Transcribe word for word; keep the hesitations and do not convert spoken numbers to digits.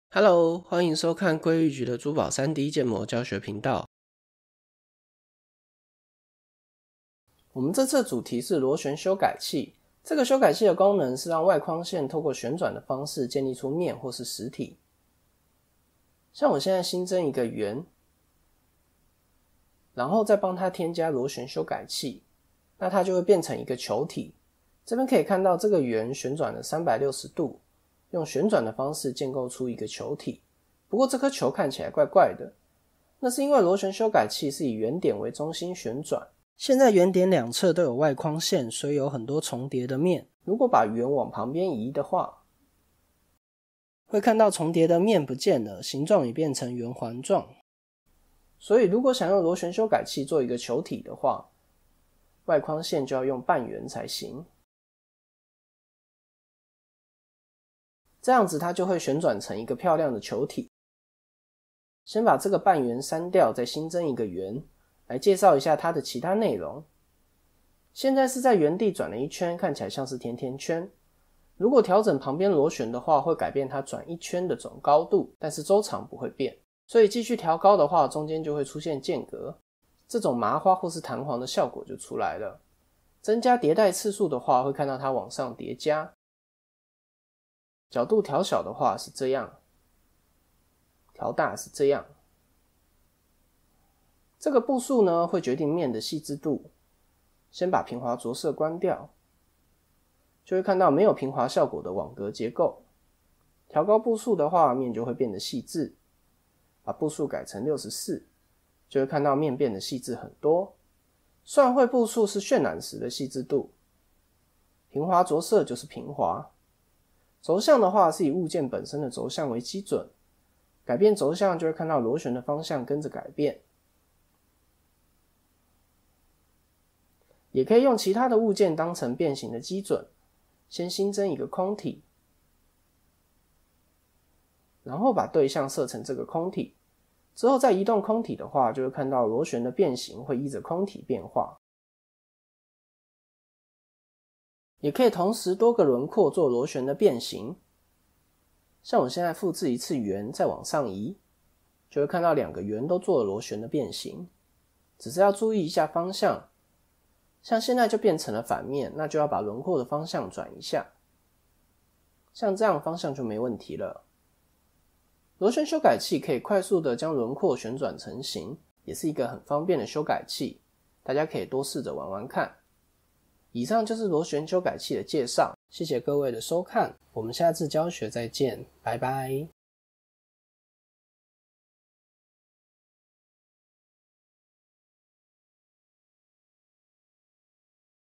Hello，欢迎收看归玉局的珠宝 三 D 建模教学频道。我们这次的主题是螺旋修改器。这个修改器的功能是让外框线透过旋转的方式建立出面或是实体。像我现在新增一个圆，然后再帮它添加螺旋修改器，那它就会变成一个球体。这边可以看到这个圆旋转了三百六十度，用旋转的方式建构出一个球体。不过这颗球看起来怪怪的，那是因为螺旋修改器是以原点为中心旋转。现在原点两侧都有外框线，所以有很多重叠的面。如果把圆往旁边移的话，会看到重叠的面不见了，形状也变成圆环状。所以如果想用螺旋修改器做一个球体的话，外框线就要用半圆才行。这样子它就会旋转成一个漂亮的球体。先把这个半圆删掉，再新增一个圆，来介绍一下它的其他内容。现在是在原地转了一圈，看起来像是甜甜圈。如果调整旁边螺旋的话，会改变它转一圈的总高度，但是周长不会变。所以继续调高的话，中间就会出现间隔，这种麻花或是弹簧的效果就出来了。增加迭代次数的话，会看到它往上叠加。角度调小的话是这样，调大是这样。这个步数呢，会决定面的细致度。先把平滑着色关掉，就会看到没有平滑效果的网格结构。调高步数的话，面就会变得细致。把步数改成六十四，就会看到面变得细致很多。算会步数是渲染时的细致度，平滑着色就是平滑。轴向的话是以物件本身的轴向为基准，改变轴向就会看到螺旋的方向跟着改变。也可以用其他的物件当成变形的基准，先新增一个空体，然后把对象设成这个空体，之后再移动空体的话，就会看到螺旋的变形会依着空体变化。也可以同时多个轮廓做螺旋的变形。像我现在复制一次圆，再往上移，就会看到两个圆都做了螺旋的变形。只是要注意一下方向，像现在就变成了反面，那就要把轮廓的方向转一下。像这样方向就没问题了。螺旋修改器可以快速的将轮廓旋转成型，也是一个很方便的修改器，大家可以多试着玩玩看。以上就是螺旋修改器的介绍，谢谢各位的收看，我们下次教学再见，拜拜。